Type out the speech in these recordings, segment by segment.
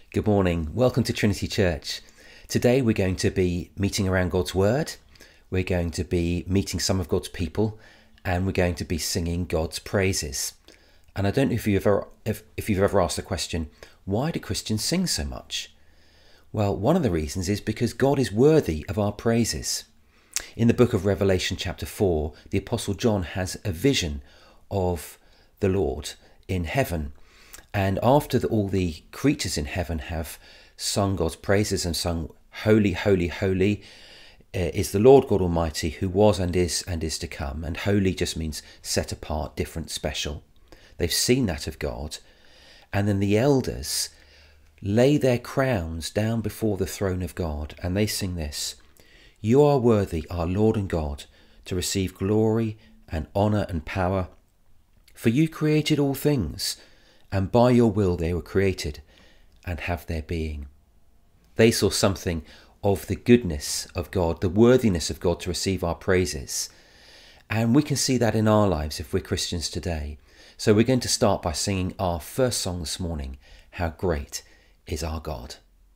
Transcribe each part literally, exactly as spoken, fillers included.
Good morning. Welcome to Trinity Church. Today we're going to be meeting around God's Word. We're going to be meeting some of God's people, and we're going to be singing God's praises. And I don't know if you've ever if, if you've ever asked the question, why do Christians sing so much? Well, one of the reasons is because God is worthy of our praises. In the book of Revelation chapter four, the Apostle John has a vision of the Lord in heaven. And after the, all the creatures in heaven have sung God's praises and sung, "Holy, holy, holy uh, is the Lord God Almighty, who was and is and is to come." And holy just means set apart, different, special. They've seen that of God. And then the elders lay their crowns down before the throne of God, and they sing this: "You are worthy, our Lord and God, to receive glory and honour and power, for you created all things, and by your will they were created and have their being." They saw something of the goodness of God, the worthiness of God to receive our praises. And we can see that in our lives if we're Christians today. So we're going to start by singing our first song this morning, "How Great is Our God."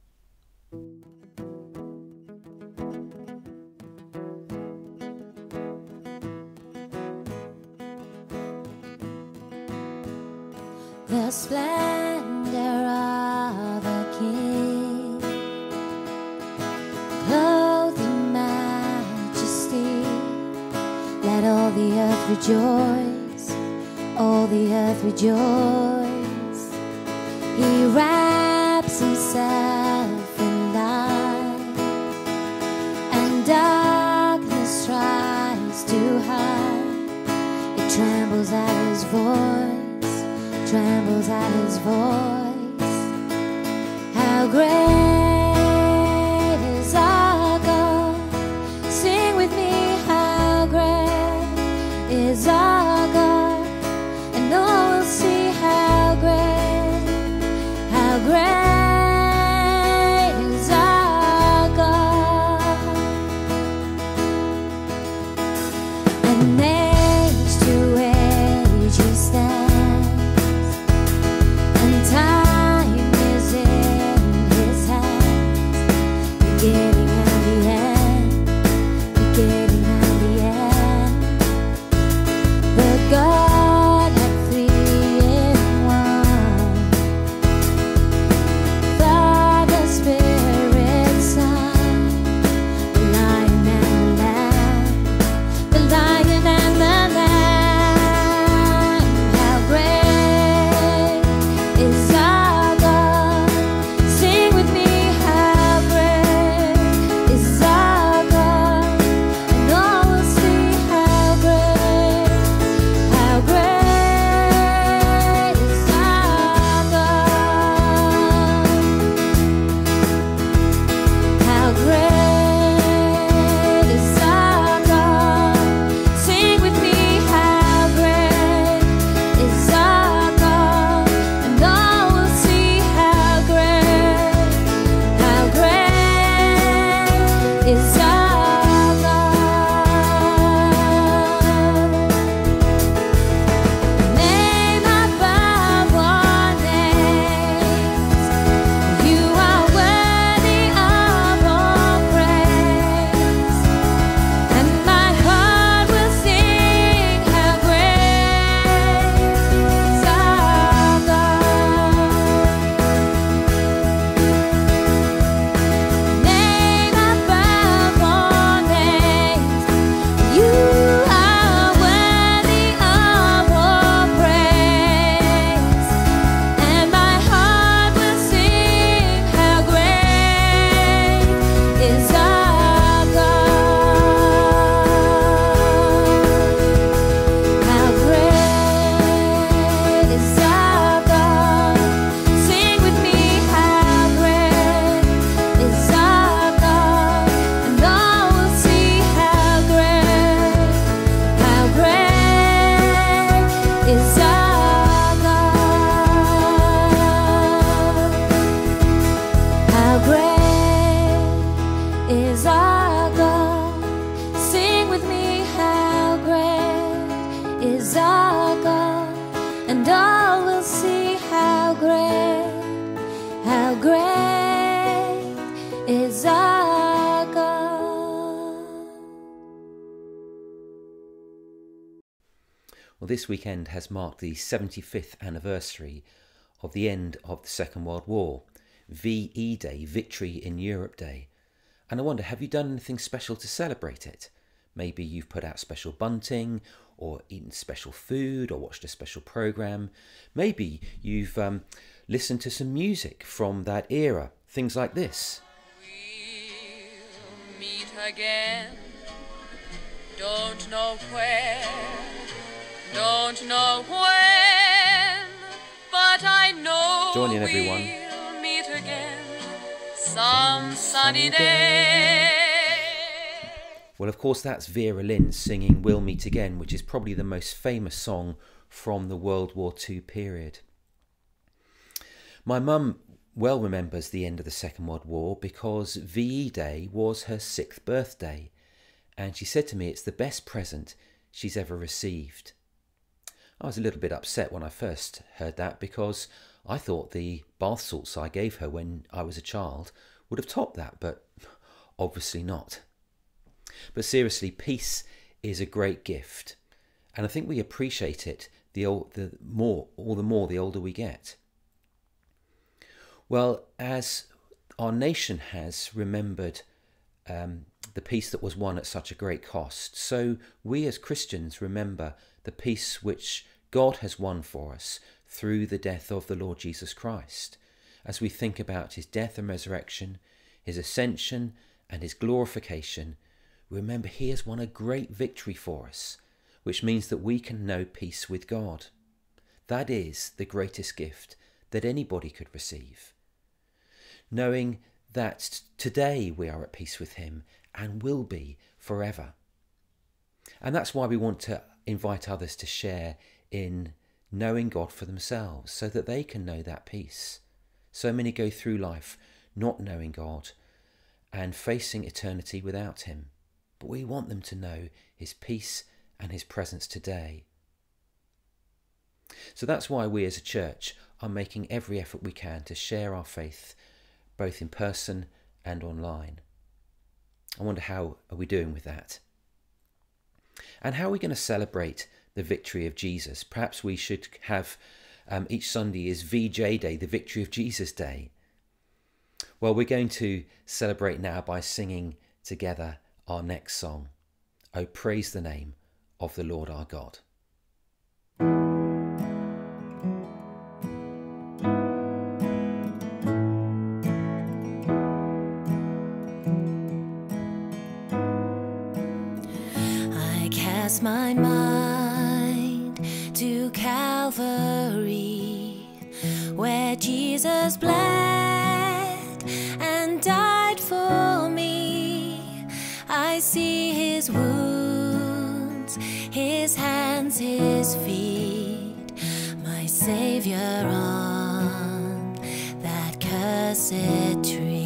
The splendor of a king, clothed in majesty, let all the earth rejoice, all the earth rejoice. He wraps himself in light, and darkness tries to hide. It trembles at his voice, trembles at his voice. How great is our God? Sing with me, how great is our God? And all will see how great, how great is our God. And age to age he stands, time is in his hands, beginning and the end, beginning and the end. The Godhead three in one, Father, Spirit, Son, the Lion and the Lamb, the Lion and the Lamb. How great is our God? Sing with me, how great is our God? And all will see how great, how great is our God. How great is our God? Sing with me, how great is our God? And all will see how great, how great is our God. Name above all names, you are worthy of all praise. And my heart will sing how great is our God. Name above all names, you are worthy of all praise. And my heart will sing how great is our God. How great is our God? Sing with me, how great is our God? And all will see how great, how great is our God. How great is our God? Sing with me, how great is our God? And all will see how great, how great Well, this weekend has marked the seventy-fifth anniversary of the end of the Second World War, V E Day, Victory in Europe Day. And I wonder, have you done anything special to celebrate it? Maybe you've put out special bunting, or eaten special food, or watched a special programme. Maybe you've um, listened to some music from that era, things like this. We'll meet again, don't know where, don't know when, but I know Join in, everyone. We'll meet again some sunny day. Well, of course, that's Vera Lynn singing We'll Meet Again, which is probably the most famous song from the World War Two period. My mum well remembers the end of the Second World War because V E Day was her sixth birthday, and she said to me it's the best present she's ever received. I was a little bit upset when I first heard that because I thought the bath salts I gave her when I was a child would have topped that, but obviously not. But seriously, peace is a great gift, and I think we appreciate it the, old, the more, all the more the older we get. Well, as our nation has remembered um, the peace that was won at such a great cost, so we as Christians remember the peace which God has won for us through the death of the Lord Jesus Christ, as we think about his death and resurrection, his ascension and his glorification. Remember, he has won a great victory for us, which means that we can know peace with God. That is the greatest gift that anybody could receive. Knowing that today we are at peace with him and will be forever. And that's why we want to invite others to share in knowing God for themselves, so that they can know that peace. So many go through life not knowing God and facing eternity without him. But we want them to know his peace and his presence today. So that's why we as a church are making every effort we can to share our faith, both in person and online. I wonder, how are we doing with that? And how are we going to celebrate the victory of Jesus? Perhaps we should have um, each Sunday is V J Day, the Victory of Jesus Day. Well, we're going to celebrate now by singing together our next song, Oh, Praise the Name of the Lord our God. I cast my mind to Calvary, where Jesus bled and died for me. I see his wounds, his hands, his feet, my Savior on that cursed tree.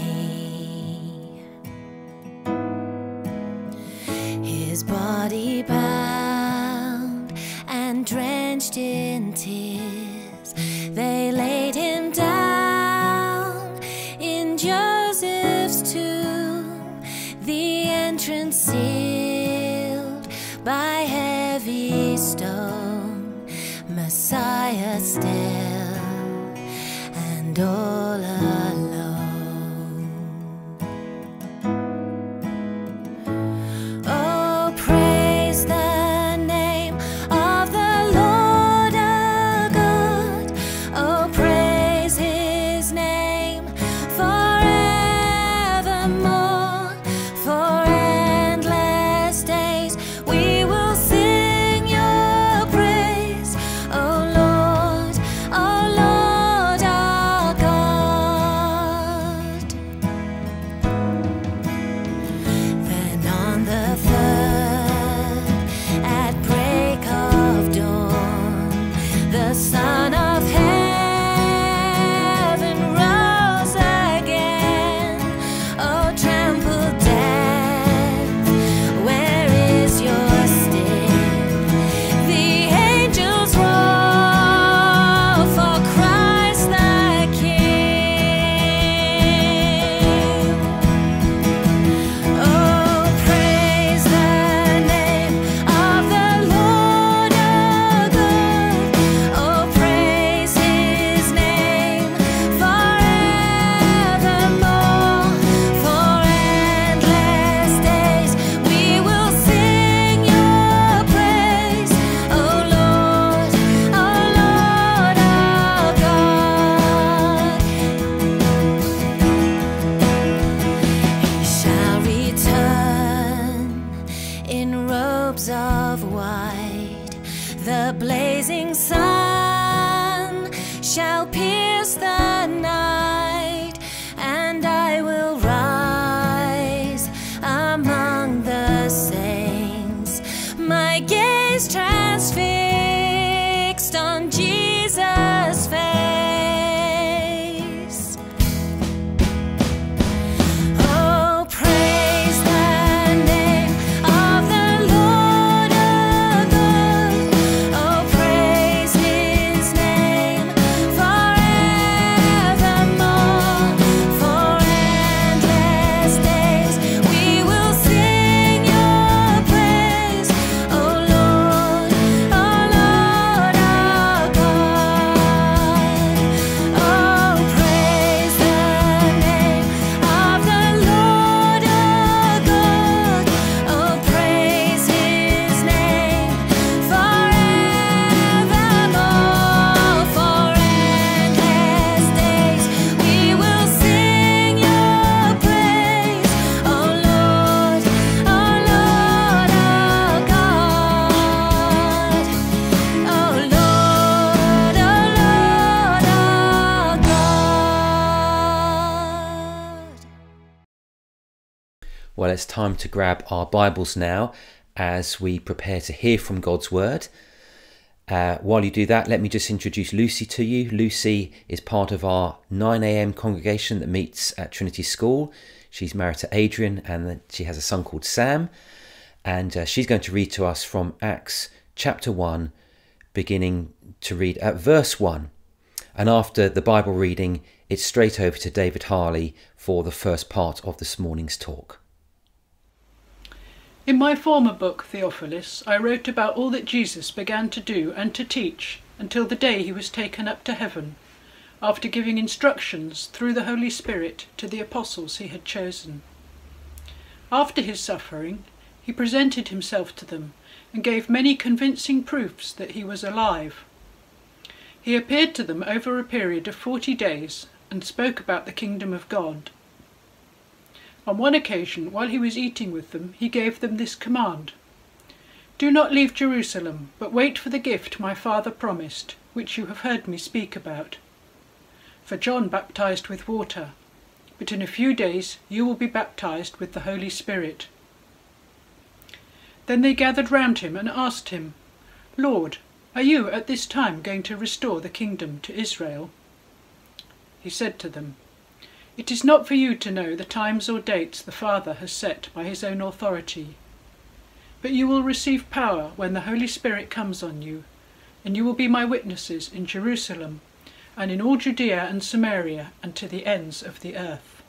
His body bound and drenched in tears, they laid him down in Joseph's tomb, the entrance sealed by heavy stone, Messiah still and all alone. Oh, praise the name of the Lord our God. Oh, praise his name forevermore. For endless days we will sing your praise, oh Lord, our The blazing sun shall pierce the night, and I will rise among the saints, my gaze transfixed on Jesus' face. Oh, praise the name of the Lord above. Oh, praise His name forevermore. For endless days we will sing Your praise, O Lord, O Lord our God. Oh, praise the name of the Lord our God. Oh, praise His name forevermore. For endless days we will sing Your praise, O Lord, O Lord our God. O Lord, O Lord our God. Well, it's time to grab our Bibles now as we prepare to hear from God's Word. Uh, while you do that, let me just introduce Lucy to you. Lucy is part of our nine a m congregation that meets at Trinity School. She's married to Adrian and she has a son called Sam. And uh, she's going to read to us from Acts chapter one, beginning to read at verse one. And after the Bible reading, it's straight over to David Harley for the first part of this morning's talk. In my former book, Theophilus, I wrote about all that Jesus began to do and to teach until the day he was taken up to heaven, after giving instructions through the Holy Spirit to the apostles he had chosen. After his suffering, he presented himself to them and gave many convincing proofs that he was alive. He appeared to them over a period of forty days and spoke about the kingdom of God. On one occasion, while he was eating with them, he gave them this command: "Do not leave Jerusalem, but wait for the gift my Father promised, which you have heard me speak about. For John baptized with water, but in a few days you will be baptized with the Holy Spirit." Then they gathered round him and asked him, "Lord, are you at this time going to restore the kingdom to Israel?" He said to them, "It is not for you to know the times or dates the Father has set by his own authority. But you will receive power when the Holy Spirit comes on you, and you will be my witnesses in Jerusalem and in all Judea and Samaria and to the ends of the earth."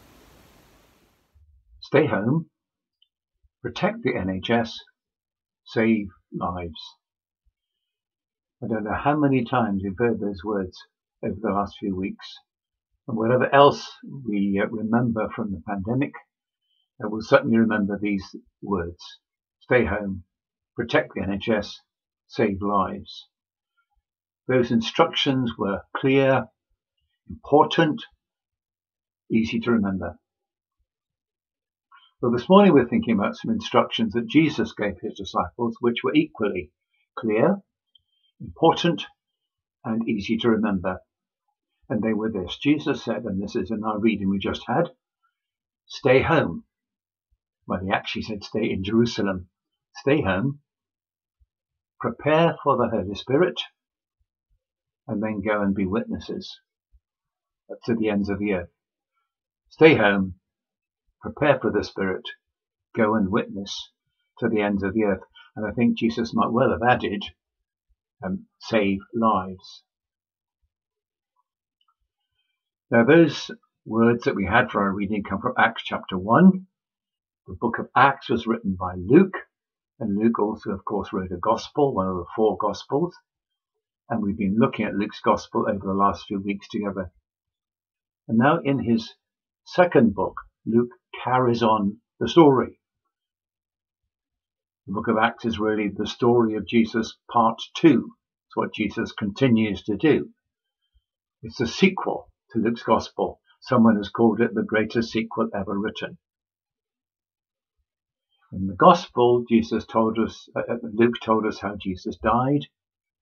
Stay home, protect the N H S, save lives. I don't know how many times we've heard those words over the last few weeks. And whatever else we uh, remember from the pandemic, uh, we'll certainly remember these words. Stay home, protect the N H S, save lives. Those instructions were clear, important, easy to remember. Well, this morning we're thinking about some instructions that Jesus gave his disciples, which were equally clear, important, and easy to remember. And they were this. Jesus said, and this is in our reading we just had, stay home. Well, he actually said stay in Jerusalem. Stay home, prepare for the Holy Spirit, and then go and be witnesses to the ends of the earth. Stay home, prepare for the Spirit, go and witness to the ends of the earth. And I think Jesus might well have added, um, save lives. Now those words that we had for our reading come from Acts chapter one. The book of Acts was written by Luke, and Luke also of course wrote a gospel, one of the four gospels, and we've been looking at Luke's gospel over the last few weeks together. And now in his second book, Luke carries on the story. The book of Acts is really the story of Jesus part two. It's what Jesus continues to do. It's a sequel to Luke's Gospel. Someone has called it the greatest sequel ever written. In the Gospel, Jesus told us, uh, Luke told us how Jesus died,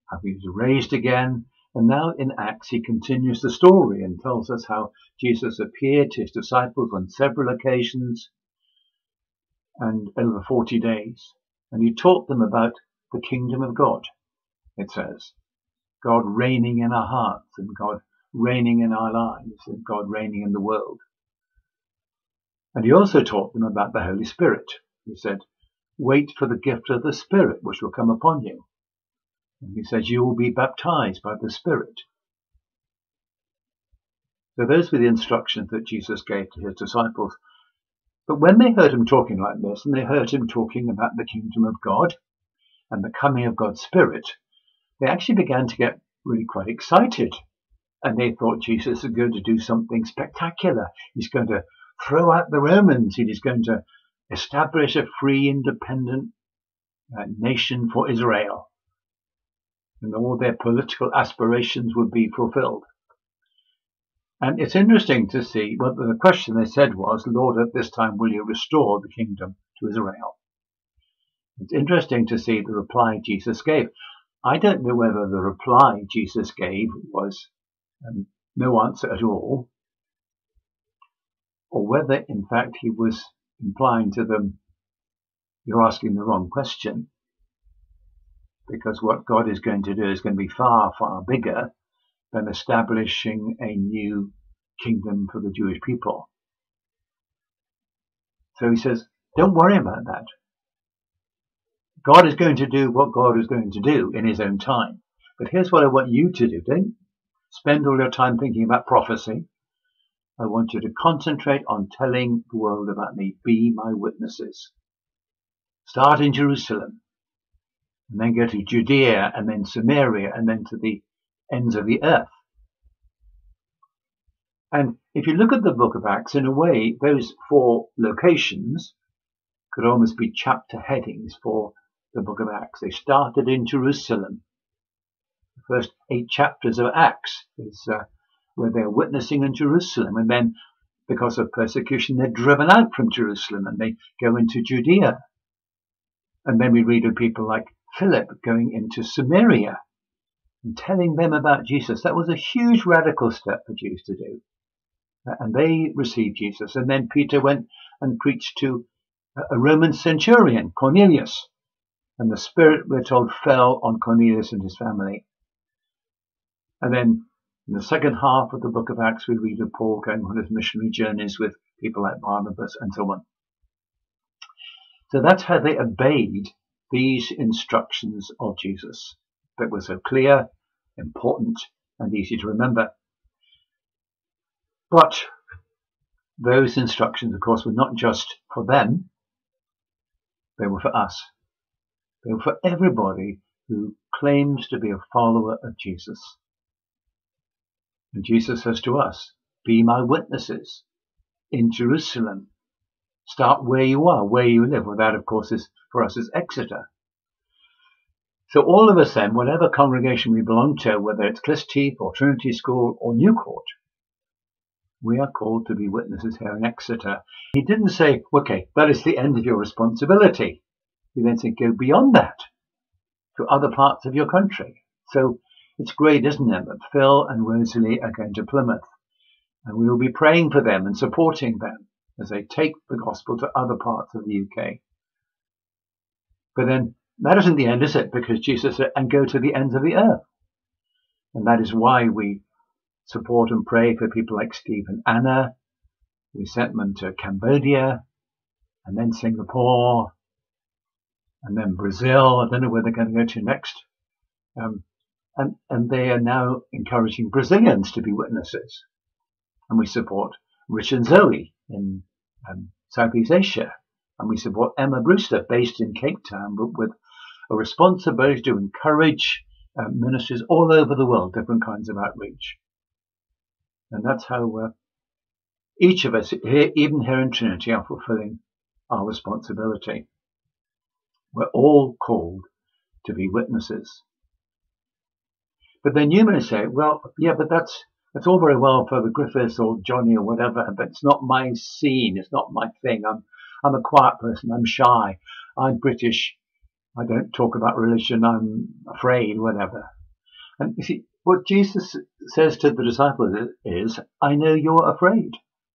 how he was raised again. And now in Acts he continues the story and tells us how Jesus appeared to his disciples on several occasions and over forty days. And he taught them about the kingdom of God, it says. God reigning in our hearts and God reigning in our lives and God reigning in the world. And he also taught them about the Holy Spirit. He said, wait for the gift of the Spirit which will come upon you. And he says, you will be baptized by the Spirit. So those were the instructions that Jesus gave to his disciples. But when they heard him talking like this, and they heard him talking about the kingdom of God and the coming of God's Spirit, they actually began to get really quite excited. And they thought Jesus is going to do something spectacular. He's going to throw out the Romans. He's going to establish a free, independent uh, nation for Israel. And all their political aspirations would be fulfilled. And it's interesting to see, well, the question they said was, Lord, at this time will you restore the kingdom to Israel? It's interesting to see the reply Jesus gave. I don't know whether the reply Jesus gave was um, no answer at all, or whether in fact he was implying to them, you're asking the wrong question. Because what God is going to do is going to be far, far bigger than establishing a new kingdom for the Jewish people. So he says, don't worry about that. God is going to do what God is going to do in his own time. But here's what I want you to do. Don't spend all your time thinking about prophecy. I want you to concentrate on telling the world about me. Be my witnesses. Start in Jerusalem. And then go to Judea, and then Samaria, and then to the ends of the earth. And if you look at the book of Acts, in a way, those four locations could almost be chapter headings for the book of Acts. They started in Jerusalem. The first eight chapters of Acts is uh, where they're witnessing in Jerusalem. And then, because of persecution, they're driven out from Jerusalem, and they go into Judea. And then we read of people like Philip going into Samaria and telling them about Jesus. That was a huge radical step for Jews to do. And they received Jesus. And then Peter went and preached to a Roman centurion, Cornelius. And the Spirit, we're told, fell on Cornelius and his family. And then in the second half of the book of Acts, we read of Paul going on his missionary journeys with people like Barnabas and so on. So that's how they obeyed these instructions of Jesus that were so clear, important, and easy to remember. But those instructions, of course, were not just for them. They were for us. They were for everybody who claims to be a follower of Jesus. And Jesus says to us, be my witnesses in Jerusalem. Start where you are, where you live. Well, that, of course, is for us is Exeter. So all of us then, whatever congregation we belong to, whether it's Clistheath or Trinity School or Newcourt, we are called to be witnesses here in Exeter. He didn't say, okay, that is the end of your responsibility. He then said, go beyond that to other parts of your country. So it's great, isn't it, that Phil and Rosalie are going to Plymouth. And we will be praying for them and supporting them as they take the gospel to other parts of the U K. But then that isn't the end, is it? Because Jesus said, and go to the ends of the earth. And that is why we support and pray for people like Steve and Anna. We sent them to Cambodia, and then Singapore, and then Brazil. I don't know where they're going to go to next. Um, and, and they are now encouraging Brazilians to be witnesses. And we support Rich and Zoe in um, Southeast Asia. And we support Emma Brewster, based in Cape Town, but with a responsibility to encourage uh, ministries all over the world, different kinds of outreach. And that's how uh, each of us, here, even here in Trinity, are fulfilling our responsibility. We're all called to be witnesses. But then you may say, well, yeah, but that's that's all very well for the Griffiths or Johnny or whatever, but it's not my scene, it's not my thing. I'm I'm a quiet person, I'm shy, I'm British, I don't talk about religion, I'm afraid, whatever. And you see, what Jesus says to the disciples is, I know you're afraid.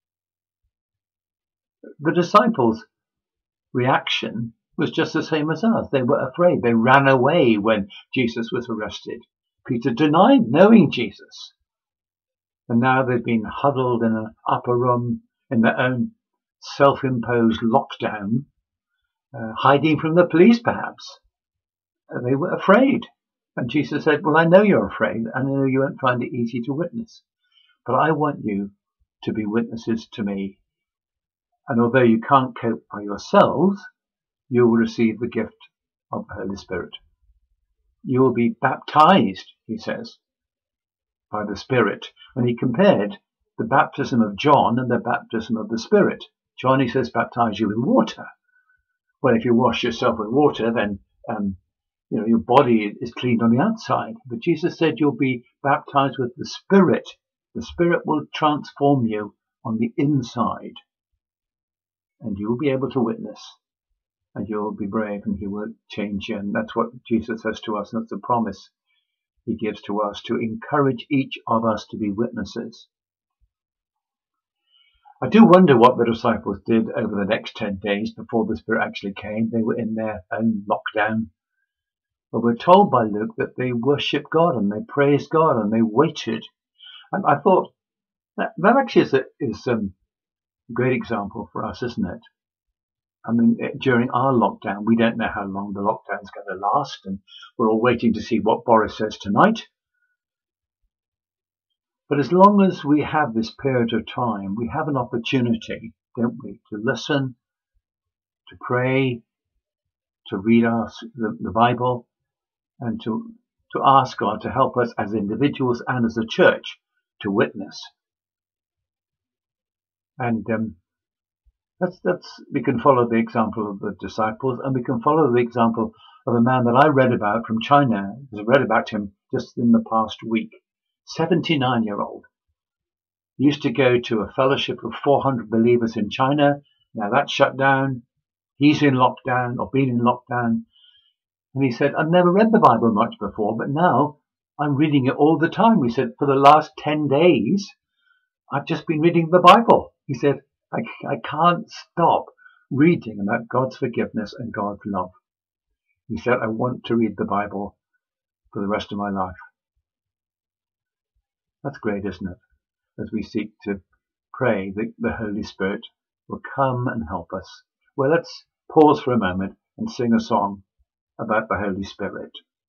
The disciples' reaction was just the same as us. They were afraid. They ran away when Jesus was arrested. Peter denied knowing Jesus. And now they've been huddled in an upper room in their own self-imposed lockdown, uh, hiding from the police perhaps. Uh, they were afraid. And Jesus said, well, I know you're afraid. I know you won't find it easy to witness. But I want you to be witnesses to me. And although you can't cope by yourselves, you will receive the gift of the Holy Spirit. You will be baptized, he says, by the Spirit. And he compared the baptism of John and the baptism of the Spirit. John, he says, baptize you with water. Well, if you wash yourself with water, then um, you know your body is cleaned on the outside. But Jesus said you'll be baptized with the Spirit. The Spirit will transform you on the inside. And you will be able to witness. And you'll be brave, and he will change you. And that's what Jesus says to us. And that's the promise he gives to us, to encourage each of us to be witnesses. I do wonder what the disciples did over the next ten days before the Spirit actually came. They were in their own lockdown. But we're told by Luke that they worshipped God and they praised God and they waited. And I thought that, that actually is a is, um, great example for us, isn't it? I mean, during our lockdown, we don't know how long the lockdown's going to last, and we're all waiting to see what Boris says tonight. But as long as we have this period of time, we have an opportunity, don't we, to listen, to pray, to read our, the, the Bible, and to, to ask God to help us as individuals and as a church to witness. And um, that's, that's, we can follow the example of the disciples, and we can follow the example of a man that I read about from China. I read about him just in the past week. seventy-nine-year-old. Used to go to a fellowship of four hundred believers in China. Now that's shut down. He's in lockdown, or been in lockdown. And he said, I've never read the Bible much before, but now I'm reading it all the time. He said, for the last ten days, I've just been reading the Bible. He said, I, I can't stop reading about God's forgiveness and God's love. He said, I want to read the Bible for the rest of my life. That's great, isn't it? As we seek to pray that the Holy Spirit will come and help us. Well, let's pause for a moment and sing a song about the Holy Spirit.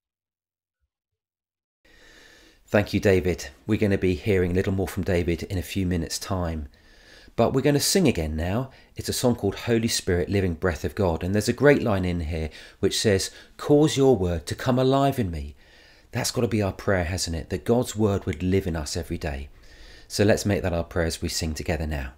Thank you, David. We're going to be hearing a little more from David in a few minutes' time. But we're going to sing again now. It's a song called Holy Spirit, Living Breath of God. And there's a great line in here which says, cause your word to come alive in me. That's got to be our prayer, hasn't it? That God's word would live in us every day. So let's make that our prayer as we sing together now.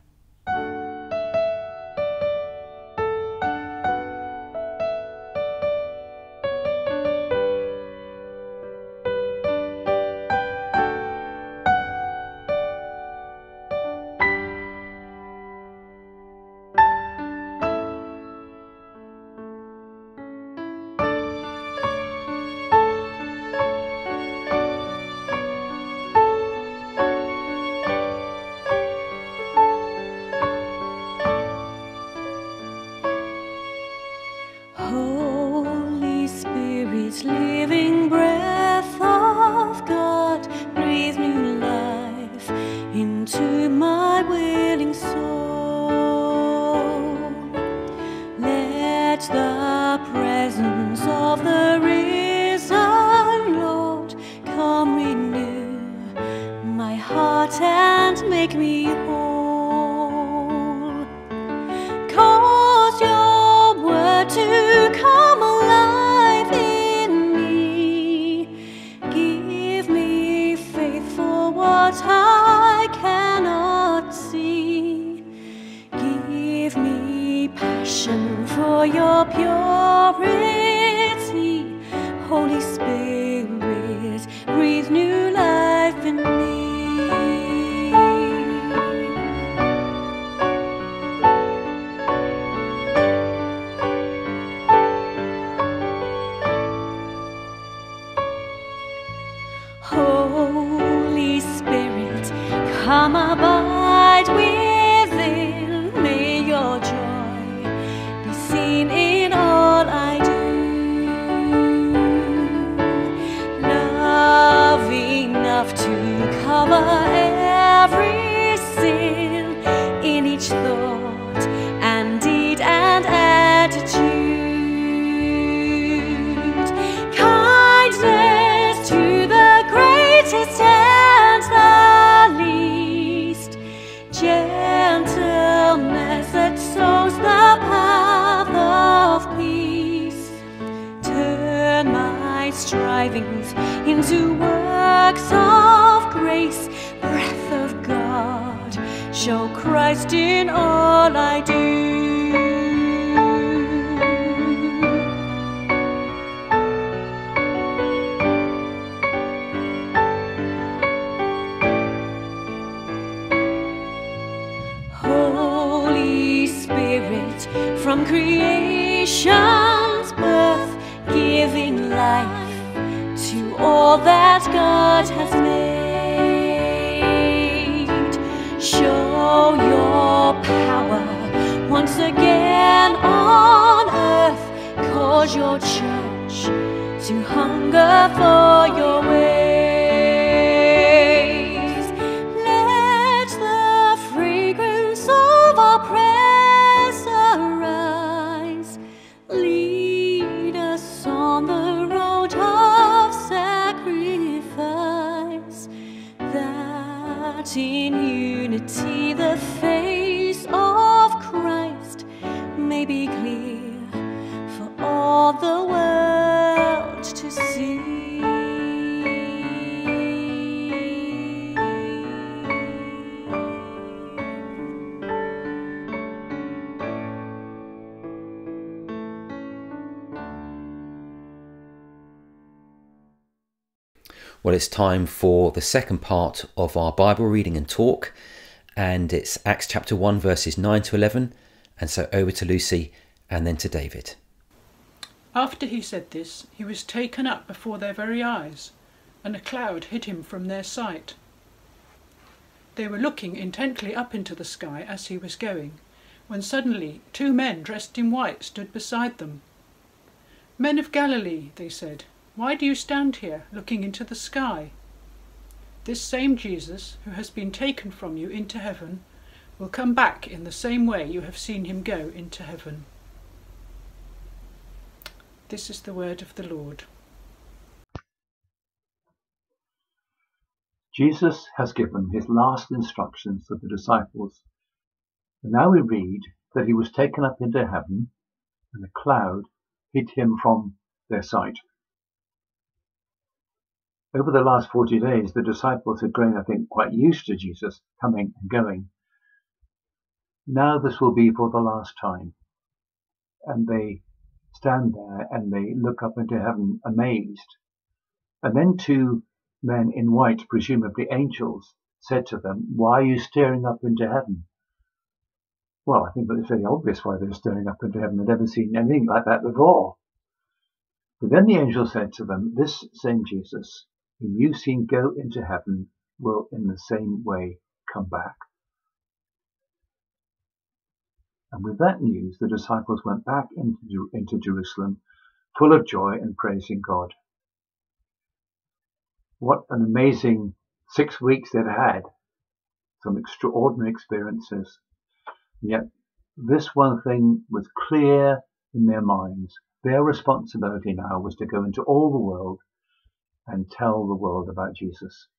Holy Spirit, living breath of God, breathe new life into my willing soul. Let the presence of the risen Lord come renew my heart and make me whole. Cause your word to come alive in me. Give me faith for what I cannot see. Give me passion for your purity. Holy Spirit, breathe new life in me. Holy Spirit, come abide within. May your joy be seen in all I do. Love enough to cover every sin in each thought and deed and attitude. Kindness to the greatest and the least. Gentleness that sows the path of peace. Turn my strivings into works of grace. Breath of God, show Christ in all I do. Holy Spirit, from creation's birth, giving life to all that God has made. Show your power once again on earth. Cause your church to hunger for your ways. Let the fragrance of our praise arise. Lead us on the road of sacrifice, that in unity the face of Christ may be clear for all the world to see. Well, it's time for the second part of our Bible reading and talk, and it's Acts chapter one, verses nine to eleven, and so over to Lucy and then to David. After he said this, he was taken up before their very eyes, and a cloud hid him from their sight. They were looking intently up into the sky as he was going, when suddenly two men dressed in white stood beside them. "Men of Galilee," they said, "why do you stand here looking into the sky? This same Jesus, who has been taken from you into heaven, will come back in the same way you have seen him go into heaven." This is the word of the Lord. Jesus has given his last instructions to the disciples. And now we read that he was taken up into heaven and a cloud hid him from their sight. Over the last forty days, the disciples had grown, I think, quite used to Jesus coming and going. Now this will be for the last time. And they stand there and they look up into heaven amazed. And then two men in white, presumably angels, said to them, "Why are you staring up into heaven?" Well, I think it's very obvious why they're staring up into heaven. They've never seen anything like that before. But then the angel said to them, "This same Jesus, whom you've seen go into heaven, will in the same way come back." And with that news, the disciples went back into, into Jerusalem, full of joy and praising God. What an amazing six weeks they'd had. Some extraordinary experiences. And yet this one thing was clear in their minds. Their responsibility now was to go into all the world and tell the world about Jesus.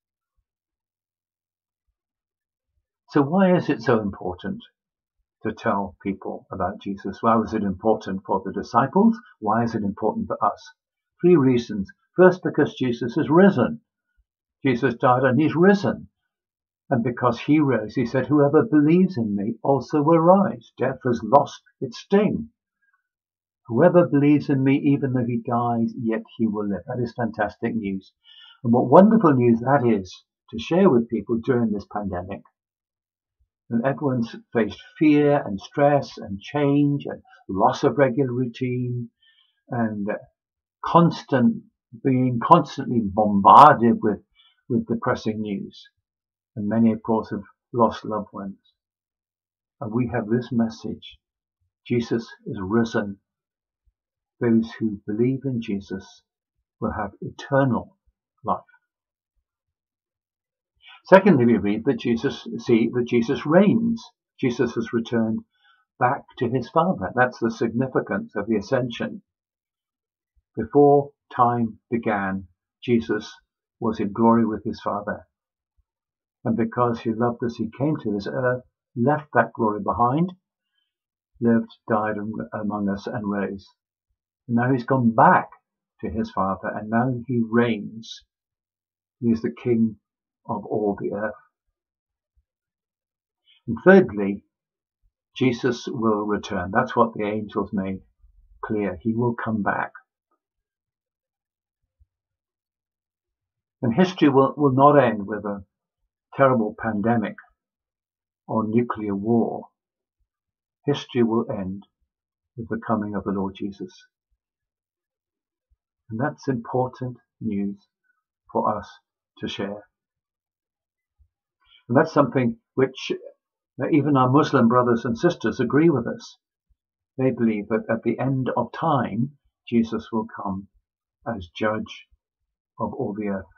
So why is it so important to tell people about Jesus? Why was it important for the disciples? Why is it important for us? Three reasons. First, because Jesus has risen. Jesus died and he's risen. And because he rose, he said, "Whoever believes in me also will rise." Death has lost its sting. Whoever believes in me, even though he dies, yet he will live. That is fantastic news. And what wonderful news that is to share with people during this pandemic. And everyone's faced fear and stress and change and loss of regular routine and constant being constantly bombarded with with depressing news, and many, of course, have lost loved ones. And we have this message: Jesus is risen. Those who believe in Jesus will have eternal life. Secondly, we read that Jesus, see that Jesus reigns. Jesus has returned back to his Father. That's the significance of the ascension. Before time began, Jesus was in glory with his Father. And because he loved us, he came to this earth, left that glory behind, lived, died among us, and rose. And now he's gone back to his Father, and now he reigns. He is the King of all the earth. And thirdly, Jesus will return. That's what the angels made clear. He will come back. And history will, will not end with a terrible pandemic or nuclear war. History will end with the coming of the Lord Jesus. And that's important news for us to share. And that's something which even our Muslim brothers and sisters agree with us. They believe that at the end of time, Jesus will come as judge of all the earth.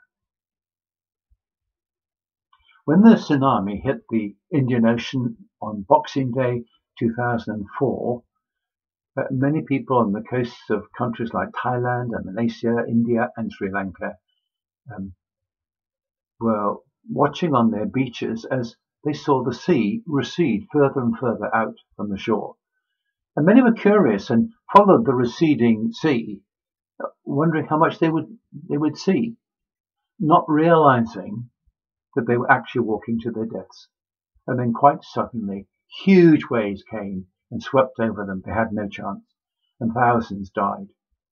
When the tsunami hit the Indian Ocean on Boxing Day two thousand four, uh, many people on the coasts of countries like Thailand and Malaysia, India and Sri Lanka um, were watching on their beaches as they saw the sea recede further and further out from the shore. And many were curious and followed the receding sea, wondering how much they would they would see, not realizing that they were actually walking to their deaths. And then quite suddenly, huge waves came and swept over them. They had no chance, and thousands died.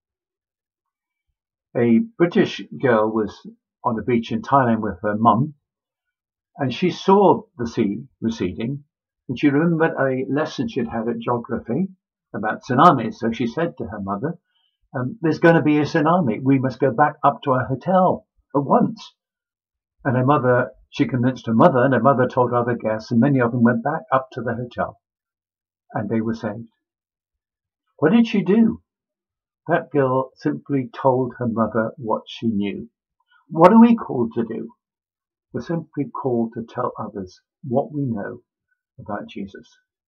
A British girl was on the beach in Thailand with her mum, and she saw the sea receding, and she remembered a lesson she'd had at geography about tsunamis. So she said to her mother, um, there's going to be a tsunami. We must go back up to our hotel at once. And her mother, she convinced her mother, and her mother told other guests, and many of them went back up to the hotel, and they were saved. What did she do? That girl simply told her mother what she knew. What are we called to do? We're simply called to tell others what we know about Jesus.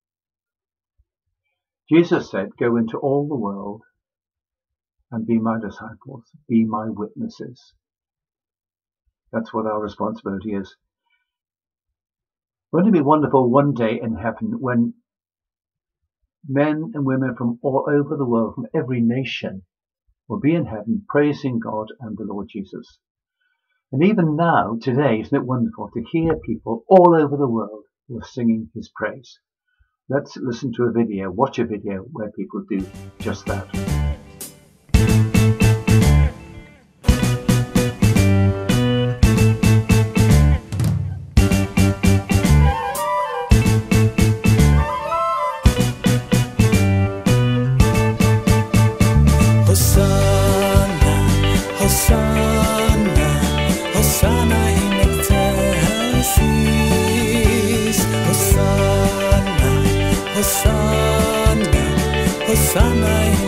Jesus said, go into all the world and be my disciples, be my witnesses. That's what our responsibility is. Won't it be wonderful one day in heaven when men and women from all over the world, from every nation, will be in heaven praising God and the Lord Jesus. And even now, today, isn't it wonderful to hear people all over the world who are singing his praise? Let's listen to a video, watch a video where people do just that. Hosanna, Hosanna, Hosanna in Anastasis. Hosanna, Hosanna, Hosanna in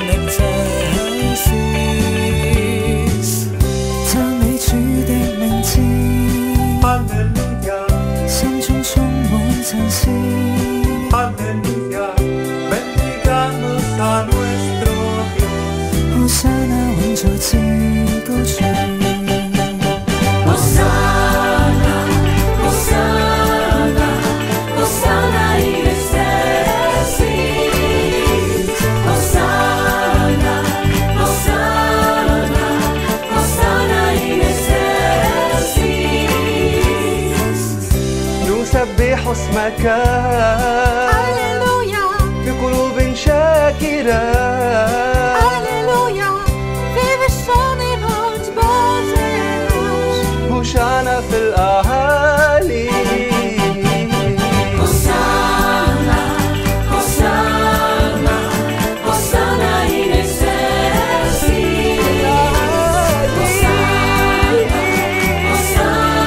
Anastasis. 讚美主的名字，哈利路亞，心中充滿讚詩，哈利路亞，bendigamos a nuestro Hosanna 永在至高處 Hosanna, Hosanna, Hosanna in Anastasis. Hosanna, Hosanna, Hosanna in Anastasis. نسبح اسمك هللويا بقلوب شاكرة Hosanna في الأعالي Hosanna, Hosanna, Hosanna in Anastasis. Hosanna, Hosanna,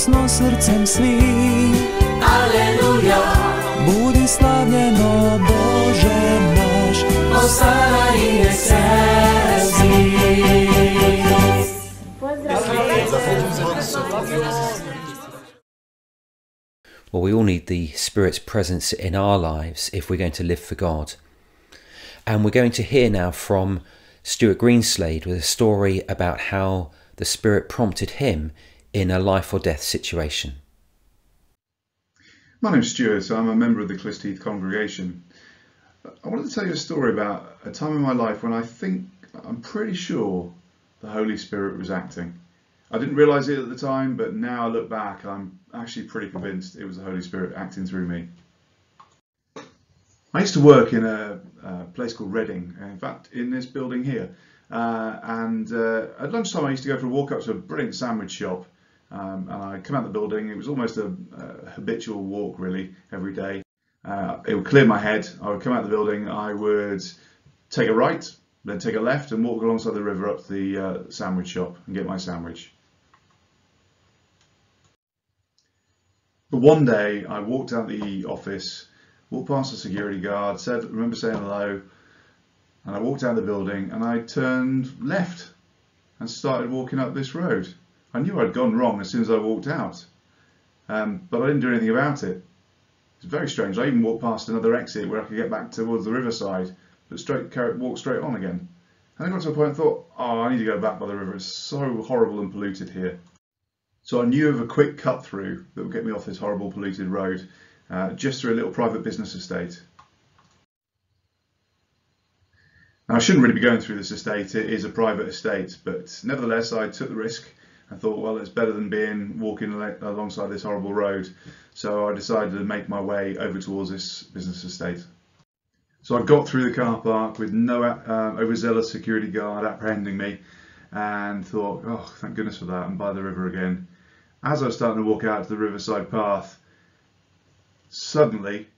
radosno srcem svim. Aleluja, Budi slavljeno Bože naš, Hosanna in excelsis. Well, we all need the Spirit's presence in our lives if we're going to live for God. And we're going to hear now from Stuart Greenslade with a story about how the Spirit prompted him in a life or death situation. My name's Stuart, so I'm a member of the Clistheath congregation. I wanted to tell you a story about a time in my life when I think, I'm pretty sure, the Holy Spirit was acting. I didn't realise it at the time, but now I look back, I'm actually pretty convinced it was the Holy Spirit acting through me. I used to work in a, a place called Reading, in fact in this building here, uh, and uh, at lunchtime I used to go for a walk up to a brilliant sandwich shop, um, and I'd come out the building. It was almost a, a habitual walk really every day. Uh, it would clear my head, I would come out the building, I would take a right, then take a left and walk alongside the river up to the uh, sandwich shop and get my sandwich. But one day I walked out the office, walked past the security guard, said, remember saying hello, and I walked out the building and I turned left and started walking up this road. I knew I'd gone wrong as soon as I walked out, um, but I didn't do anything about it. It's very strange. I even walked past another exit where I could get back towards the riverside, but straight walked straight on again. And I got to a point and thought, oh, I need to go back by the river. It's so horrible and polluted here. So I knew of a quick cut through that would get me off this horrible polluted road, uh, just through a little private business estate. Now I shouldn't really be going through this estate, it is a private estate, but nevertheless I took the risk and thought, well, it's better than being walking alongside this horrible road. So I decided to make my way over towards this business estate. So I got through the car park with no uh, overzealous security guard apprehending me, and thought, oh, thank goodness for that, and by the river again. As I was starting to walk out to the riverside path, suddenly,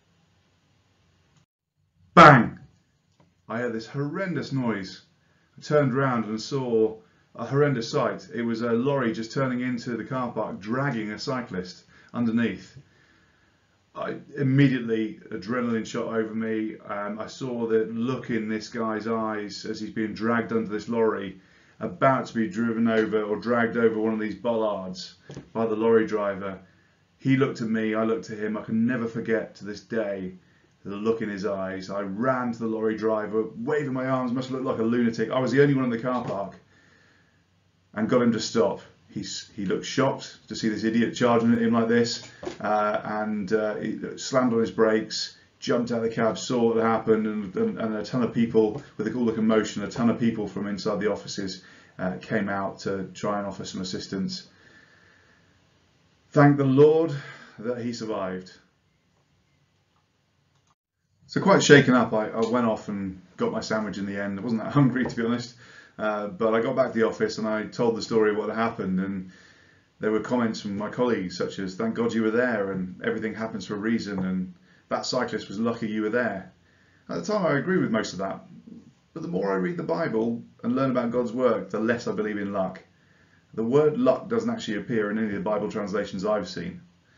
bang! I heard this horrendous noise. I turned round and saw a horrendous sight. It was a lorry just turning into the car park, dragging a cyclist underneath. I immediately, adrenaline shot over me. Um, I saw the look in this guy's eyes as he's being dragged under this lorry, about to be driven over or dragged over one of these bollards by the lorry driver. He looked at me, I looked at him. I can never forget to this day the look in his eyes. I ran to the lorry driver, waving my arms, must look like a lunatic. I was the only one in the car park, and got him to stop. He's, he looked shocked to see this idiot charging at him like this, uh, and uh, he slammed on his brakes, jumped out of the cab, saw what had happened, and, and, and a ton of people, with all the commotion, a ton of people from inside the offices uh, came out to try and offer some assistance. Thank the Lord that he survived. So quite shaken up, I, I went off and got my sandwich in the end. I wasn't that hungry, to be honest, uh, but I got back to the office and I told the story of what had happened, and there were comments from my colleagues such as, thank God you were there, and everything happens for a reason, and that cyclist was lucky you were there. At the time I agree with most of that, but the more I read the Bible and learn about God's work, the less I believe in luck. The word luck doesn't actually appear in any of the Bible translations I've seen.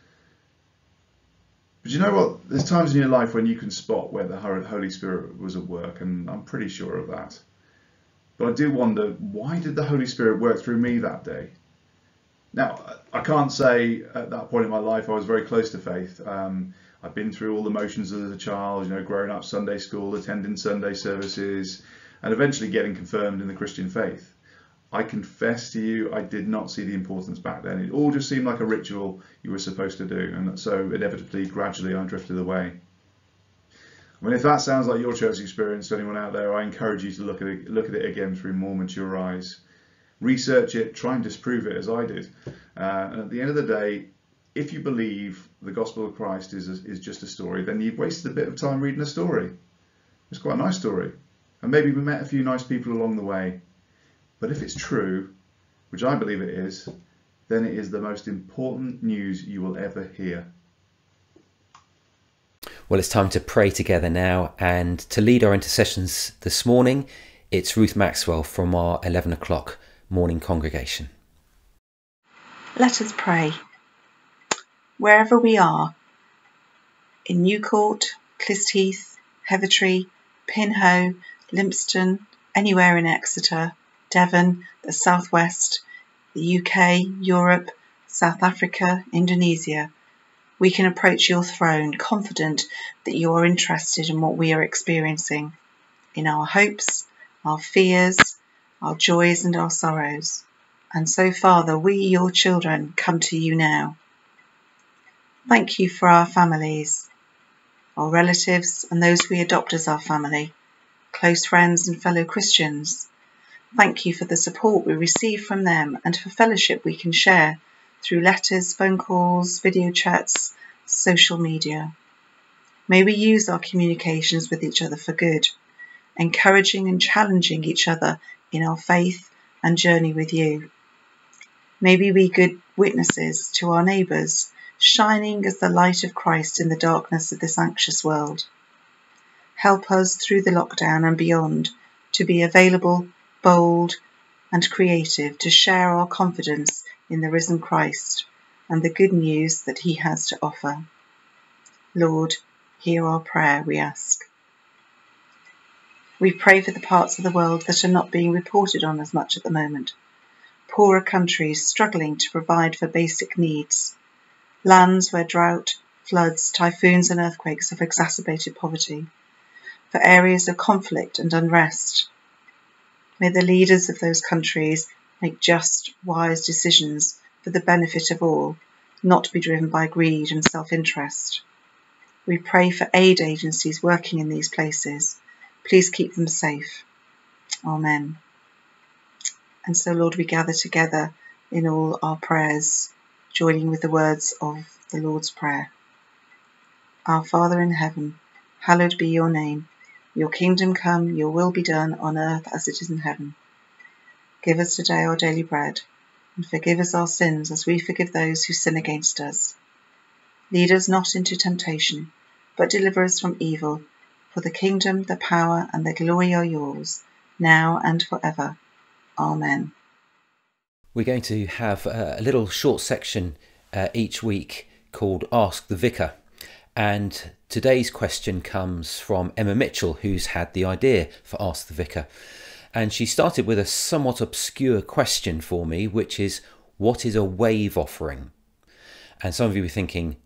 But you know what? There's times in your life when you can spot where the Holy Spirit was at work, and I'm pretty sure of that. But I do wonder, why did the Holy Spirit work through me that day? Now, I can't say at that point in my life I was very close to faith. Um, I've been through all the motions as a child, you know, growing up Sunday school, attending Sunday services, and eventually getting confirmed in the Christian faith. I confess to you, I did not see the importance back then. It all just seemed like a ritual you were supposed to do, and so inevitably, gradually, I drifted away. I mean, if that sounds like your church experience to anyone out there, I encourage you to look at it, look at it again through more mature eyes. Research it, try and disprove it as I did. Uh, and at the end of the day, if you believe the gospel of Christ is, a, is just a story, then you've wasted a bit of time reading a story. It's quite a nice story. And maybe we met a few nice people along the way. But if it's true, which I believe it is, then it is the most important news you will ever hear. Well, it's time to pray together now, and to lead our intercessions this morning, it's Ruth Maxwell from our eleven o'clock morning congregation. Let us pray. Wherever we are, in Newcourt, Clistheath, Heathertree, Pinhoe, Lympston, anywhere in Exeter, Devon, the South West, the U K, Europe, South Africa, Indonesia, we can approach your throne confident that you are interested in what we are experiencing, in our hopes, our fears, our joys and our sorrows. And so, Father, we, your children, come to you now. Thank you for our families, our relatives and those we adopt as our family, close friends and fellow Christians. Thank you for the support we receive from them and for fellowship we can share through letters, phone calls, video chats, social media. May we use our communications with each other for good, encouraging and challenging each other in our faith and journey with you. May we be good witnesses to our neighbours, shining as the light of Christ in the darkness of this anxious world. Help us through the lockdown and beyond to be available, bold and creative to share our confidence in the risen Christ and the good news that he has to offer. Lord, hear our prayer, we ask. We pray for the parts of the world that are not being reported on as much at the moment. Poorer countries struggling to provide for basic needs. Lands where drought, floods, typhoons and earthquakes have exacerbated poverty. For areas of conflict and unrest. May the leaders of those countries make just, wise decisions for the benefit of all, not be driven by greed and self-interest. We pray for aid agencies working in these places. Please keep them safe. Amen. And so, Lord, we gather together in all our prayers, joining with the words of the Lord's Prayer. Our Father in heaven, hallowed be your name. Your kingdom come, your will be done on earth as it is in heaven. Give us today our daily bread, and forgive us our sins as we forgive those who sin against us. Lead us not into temptation, but deliver us from evil. For the kingdom, the power, and the glory are yours, now and forever. Amen. We're going to have a little short section uh, each week called Ask the Vicar. And today's question comes from Emma Mitchell, who's had the idea for Ask the Vicar. And she started with a somewhat obscure question for me, which is, what is a wave offering? And some of you are thinking,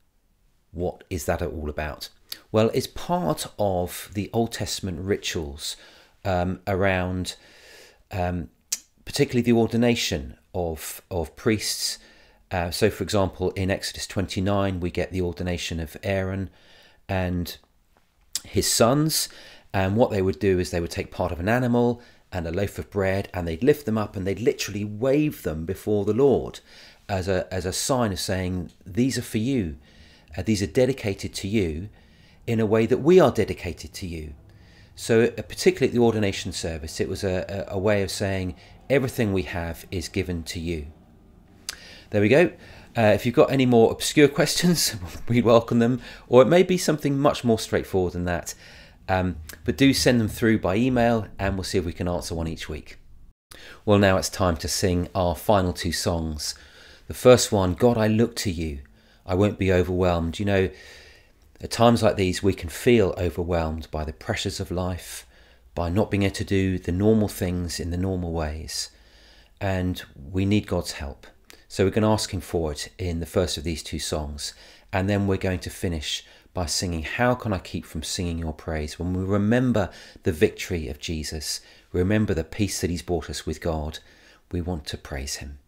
what is that all about? Well, it's part of the Old Testament rituals um, around um, particularly the ordination of, of priests. Uh, so, for example, in Exodus twenty-nine, we get the ordination of Aaron and his sons. And what they would do is they would take part of an animal and a loaf of bread, and they'd lift them up and they'd literally wave them before the Lord as a, as a sign of saying, these are for you. Uh, these are dedicated to you in a way that we are dedicated to you. So uh, particularly at the ordination service, it was a, a, a way of saying everything we have is given to you. There we go. Uh, if you've got any more obscure questions, we welcome them, or it may be something much more straightforward than that. Um, but do send them through by email and we'll see if we can answer one each week. Well, now it's time to sing our final two songs. The first one, God, I look to you. I won't be overwhelmed. You know, at times like these, we can feel overwhelmed by the pressures of life, by not being able to do the normal things in the normal ways. And we need God's help. So we're going to ask him for it in the first of these two songs. And then we're going to finish by singing, how can I keep from singing your praise? When we remember the victory of Jesus, remember the peace that he's brought us with God, we want to praise him.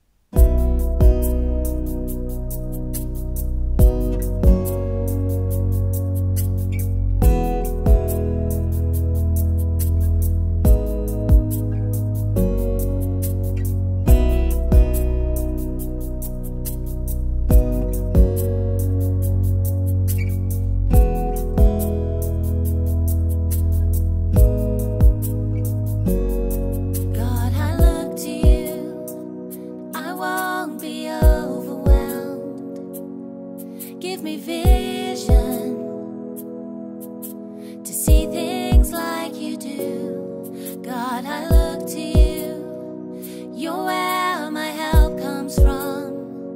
God, I look to you. I won't be overwhelmed. Give me vision to see things like you do. God, I look to you. You're where my help comes from.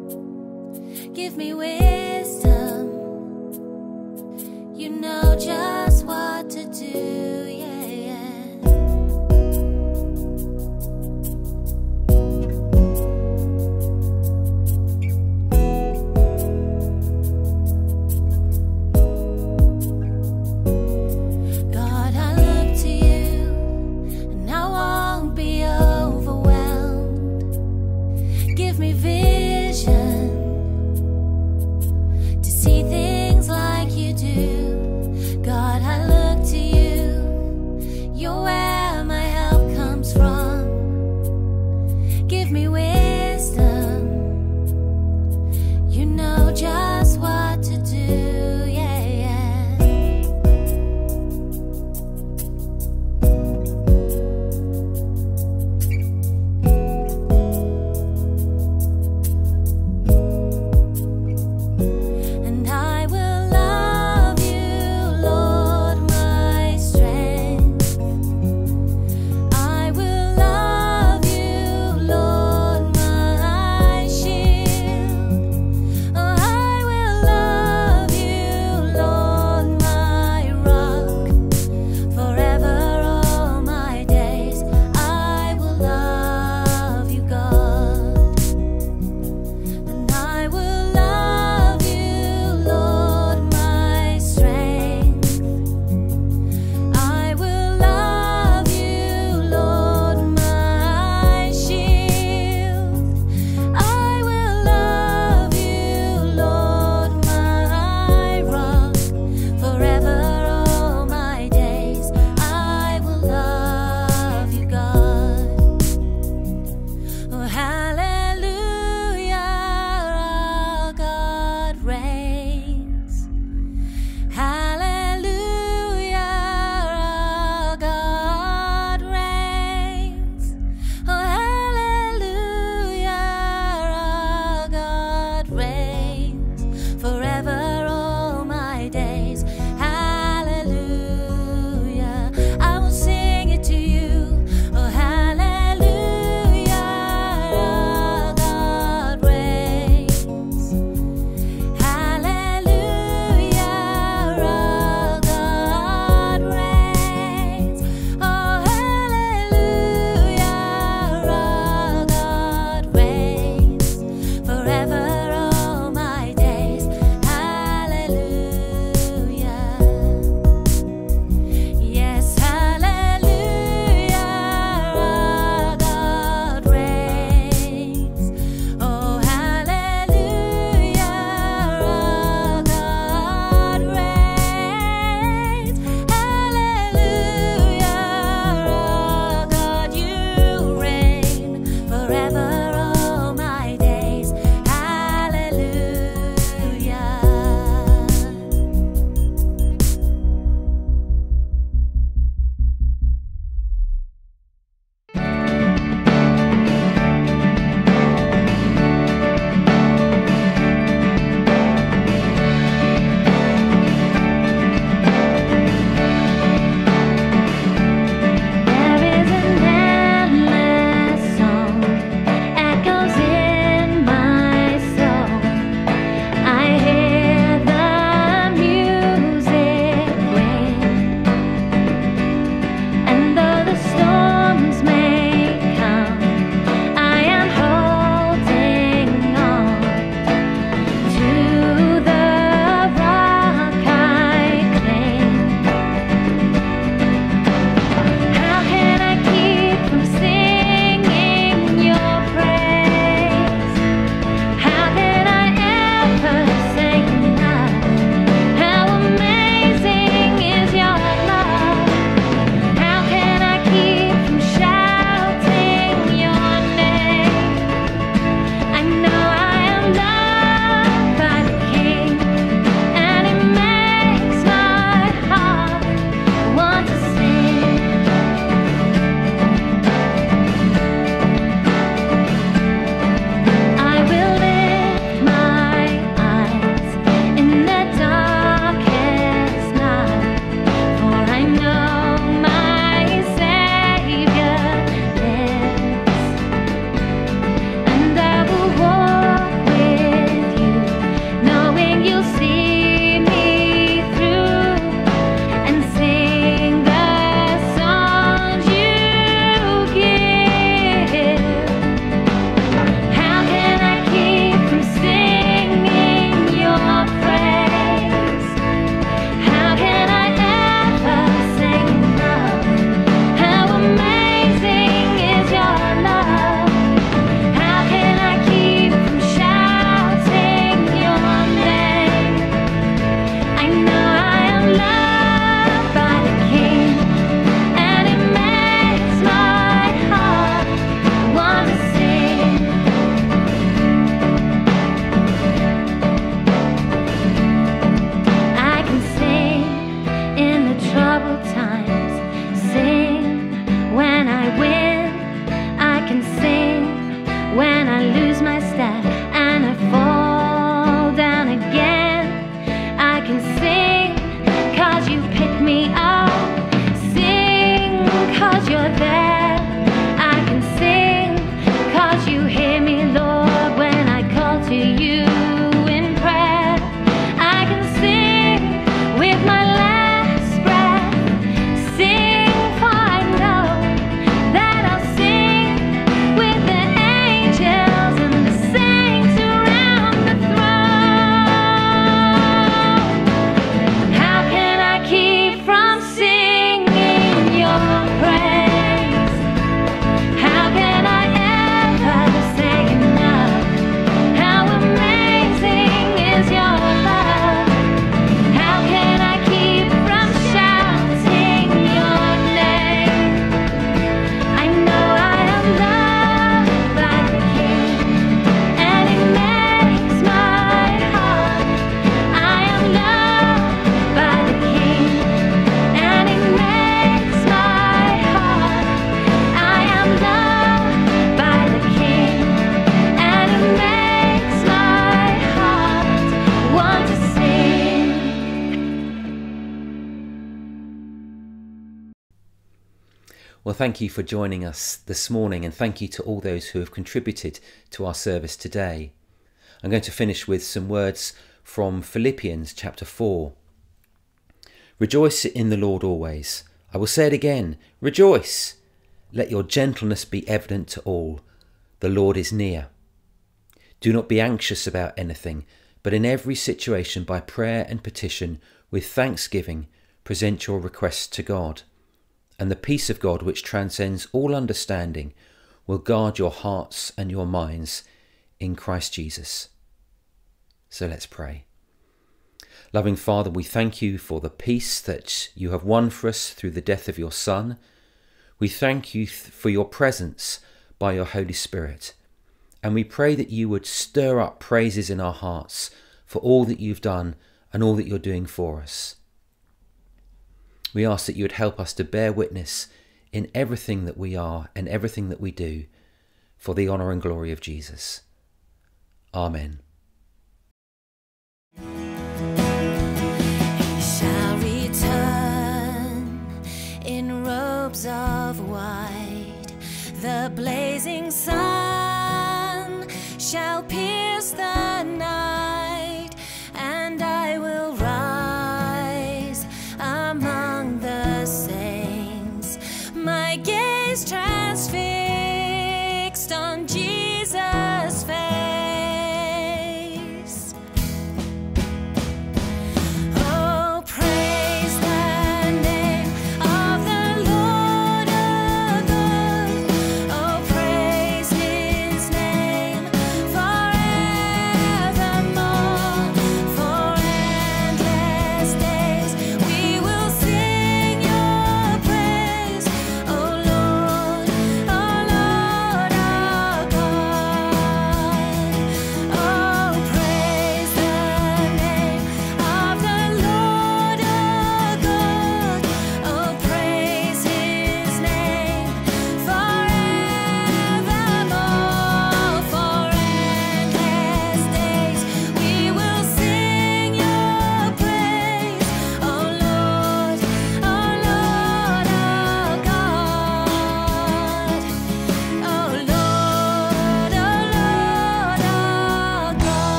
Well, thank you for joining us this morning, and thank you to all those who have contributed to our service today. I'm going to finish with some words from Philippians chapter four. Rejoice in the Lord always. I will say it again, rejoice. Let your gentleness be evident to all. The Lord is near. Do not be anxious about anything, but in every situation by prayer and petition with thanksgiving present your requests to God. And the peace of God, which transcends all understanding, will guard your hearts and your minds in Christ Jesus. So let's pray. Loving Father, we thank you for the peace that you have won for us through the death of your Son. We thank you for your presence by your Holy Spirit. And we pray that you would stir up praises in our hearts for all that you've done and all that you're doing for us. We ask that you would help us to bear witness in everything that we are and everything that we do for the honour and glory of Jesus. Amen.